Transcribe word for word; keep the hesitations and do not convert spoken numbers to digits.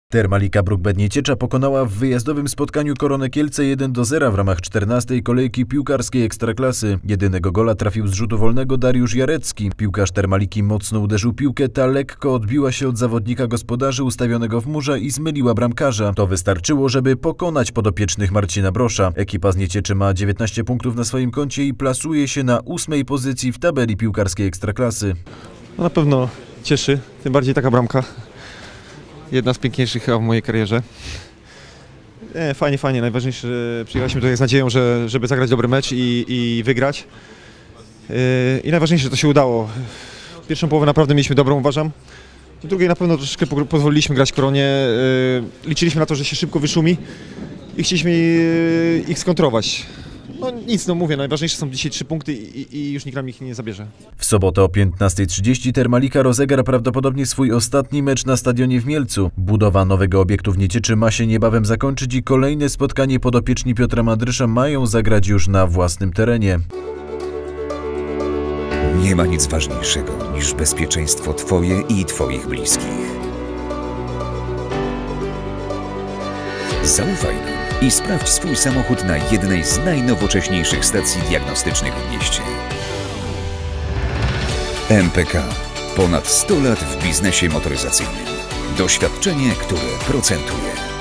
Termalika Bruk-Bednieciecza pokonała w wyjazdowym spotkaniu Koronę Kielce jeden do zera w ramach czternastej kolejki piłkarskiej Ekstraklasy. Jedynego gola trafił z rzutu wolnego Dariusz Jarecki. Piłkarz Termaliki mocno uderzył piłkę, ta lekko odbiła się od zawodnika gospodarzy ustawionego w murze i zmyliła bramkarza. To wystarczyło, żeby pokonać podopiecznych Marcina Brosza. Ekipa z Niecieczy ma dziewiętnaście punktów na swoim koncie i plasuje się na ósmej pozycji w tabeli piłkarskiej Ekstraklasy. No na pewno cieszy, tym bardziej taka bramka. Jedna z piękniejszych chyba w mojej karierze. Nie, fajnie, fajnie. Najważniejsze, że przyjechaliśmy tutaj z nadzieją, że, żeby zagrać dobry mecz i, i wygrać. Yy, I najważniejsze, że to się udało. Pierwszą połowę naprawdę mieliśmy dobrą, uważam. W drugiej na pewno troszeczkę pozwoliliśmy grać Koronie. Yy, liczyliśmy na to, że się szybko wyszumi i chcieliśmy yy, ich skontrować. No nic, no mówię, najważniejsze są dzisiaj trzy punkty i, i już nikt nam ich nie zabierze. W sobotę o piętnastej trzydzieści Termalika rozegra prawdopodobnie swój ostatni mecz na stadionie w Mielcu. Budowa nowego obiektu w Niecieczy ma się niebawem zakończyć i kolejne spotkanie podopieczni Piotra Mandrysza mają zagrać już na własnym terenie. Nie ma nic ważniejszego niż bezpieczeństwo Twoje i Twoich bliskich. Zaufaj nam i sprawdź swój samochód na jednej z najnowocześniejszych stacji diagnostycznych w mieście. M P K. Ponad sto lat w biznesie motoryzacyjnym. Doświadczenie, które procentuje.